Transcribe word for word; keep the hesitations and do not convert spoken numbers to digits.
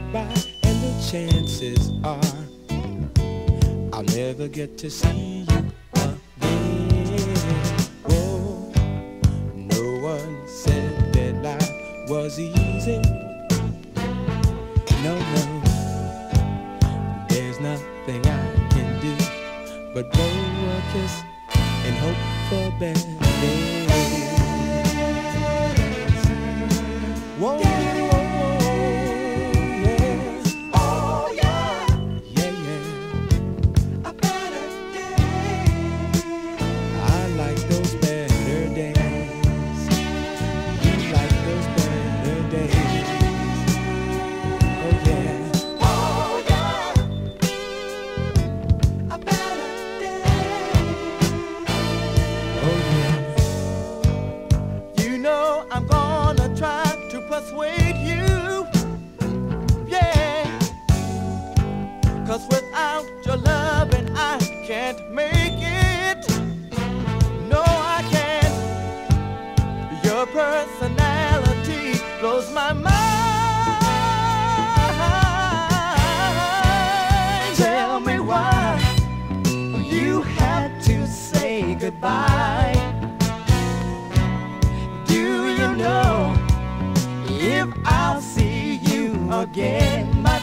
goodbye, and the chances are I'll never get to see you again. Whoa, no one said that life was easy. No, no, there's nothing I can do but blow a kiss and hope for better days. Whoa, whoa, whoa, yeah. Oh yeah, Yeah, yeah. a better day. I like those better days. You like those better days. Oh yeah. Oh yeah, a better day. Oh yeah. You know I'm gonna try to persuade you, yeah. 'Cause without your loving I can't make it. No, I can't. Your personality blows my mind. Tell me why you had to say goodbye. Do you know if I'll see you again?